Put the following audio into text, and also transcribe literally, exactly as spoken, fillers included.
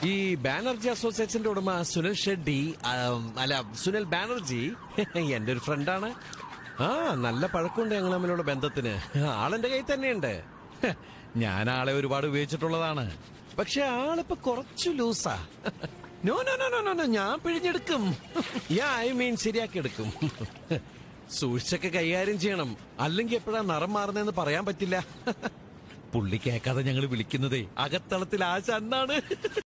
ഈ ബാനർജി അസോസിയേഷന്റെ ഉടമ സുനിൽ ഷെഡ്ഡി, അല്ല സുനിൽ ബാനർജി എന്റെ ഒരു ഫ്രണ്ടാണ്. ആ നല്ല പഴക്കമുണ്ട് ഞങ്ങൾ തമ്മിലുള്ള ബന്ധത്തിന്. ആളെന്റെ കയ്യിൽ തന്നെയുണ്ട്. ഞാൻ ആളെ ഒരുപാട് ഉപയോഗിച്ചിട്ടുള്ളതാണ്. പക്ഷെ ആളിപ്പോ കുറച്ചു ലൂസാ. No no no no no ഞാൻ പിഴിഞ്ഞെടുക്കും. യാ ഐ മീൻ ശരിയാക്കി എടുക്കും. സൂക്ഷിച്ചൊക്കെ കൈകാര്യം ചെയ്യണം, അല്ലെങ്കിൽ എപ്പോഴാ നിറം മാറുന്നതെന്ന് പറയാൻ പറ്റില്ല. പുള്ളി കേൾക്കാതെ ഞങ്ങൾ വിളിക്കുന്നതേ അകത്തളത്തിൽ ആശ എന്നാണ്.